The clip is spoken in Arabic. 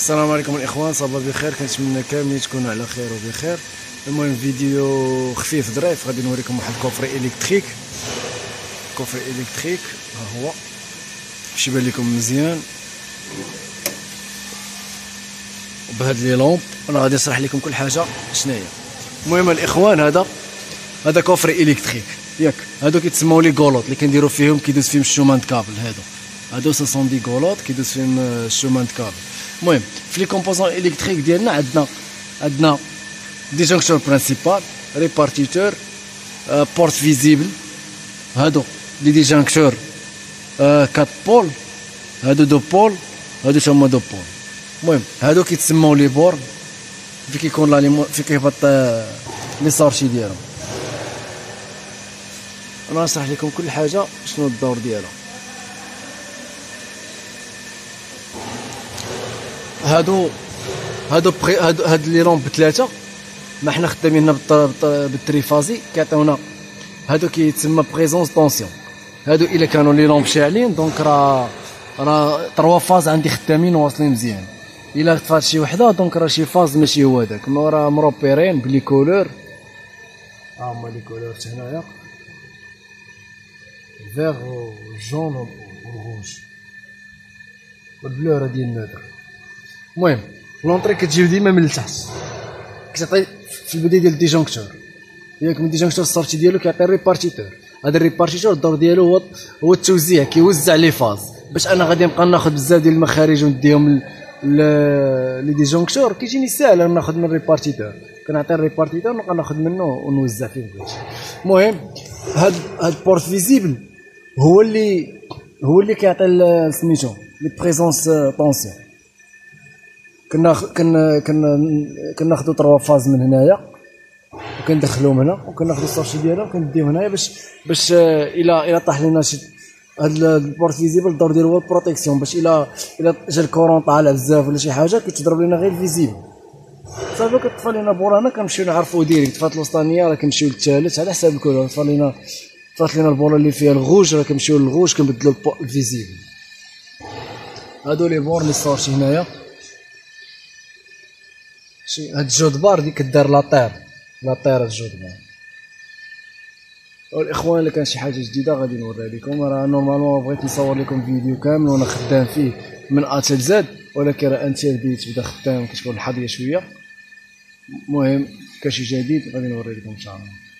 السلام عليكم الاخوان، صباح بخير. كنتمنى كاملين تكونوا على خير وبخير. المهم فيديو خفيف ظريف، غادي نوريكم واحد الكوفري الكتريك. كوفري الكتريك ها هو، باش يبان لكم مزيان بهاد لي لومب. انا غادي نشرح لكم كل حاجه شناهي. المهم الاخوان، هذا كوفري الكتريك ياك. هادو كيتسموا لي غولوط اللي كنديروا فيهم، كيدوز فيهم الشومان كابل. هادو سون دي غولوط كيدوز فيهم الشومان كابل. المهم في لي كومبوزون الكتريك ديالنا عندنا ديجونكتور برينسيبال، ريبارتيتور، بورت فيزيبل. هادو لي ديجونكتور 4 بول، هادو 2 بول، هادو تما 2 بول. المهم هادو كيتسموا لي بورن، في كيكون في كيهبط لي سارشي ديالهم. انا نشرح لكم كل حاجه شنو الدور ديالها. هادو لي لومب بثلاثه، ما حنا خدامين بالتريفازي كيعطيونا. هادو كيتسمى بريزونس طونسيون. هادو الا كانوا لي لومب شاعلين دونك راه 3 فاز عندي خدامين واصلين مزيان. الا طفات شي وحده دونك راه شي فاز ماشي هو داك، راه مروبيرين بلي كولور. هما لي كولور هنايا، الفيغ والجون والروج والبلو راه ديال النودر. المهم لونطري كتجيو ديما من التحت، كتعطي في البدايه ديال الديجونكتور ياك. من الديجونكتور السارتي ديالو كيعطي الريبارتيتور. هذا الريبارتيتور الدور ديالو هو التوزيع، كيوزع لي فاز. باش انا غادي نبقى ناخذ بزاف ديال المخارج ونديهم لي ديجونكتور، كيجيني ساهل ناخذ من الريبارتيتور. كنعطي الريبارتيتور نبقى ناخذ منه ونوزع فيه بغيتي. المهم هاد بورت فيزيبل هو اللي كيعطي سميتو لي بريزونس طونسيون. كناخذوا 3 فاز من هنايا وكندخلوهم هنا، وكناخذوا السارشي ديالهم وكنديهم هنايا باش الا طاح لينا شي. هاد البورت فيزيبل الدور ديالو هو البروتيكسيون، باش الا جا الكورون طالع بزاف ولا شي حاجه كيتضرب لينا غير فيزيبل صافي. كتطفى لينا بورانا كنمشيو نعرفوا ديريكت. طفات الوسطانيه راه كنمشيو للثالث على حساب الكولور. طفات لينا البوره اللي فيها الغوج راه كنمشيو للغوج كنبدلوا الفيزيبل. هادو لي بور لي سارشي هنايا. هاد الجود بار اللي كدار لاطير هاد الجود بار. والاخوان الا كان شي حاجه جديده غادي نوريها لكم. راه نورمالمون بغيت نصور لكم فيديو كامل وانا خدام فيه من ا حتى زد، ولكن راه بديت بدا خدام كتكون الحظيه شويه. المهم كان شي جديد غادي نوري لكم ان شاء الله.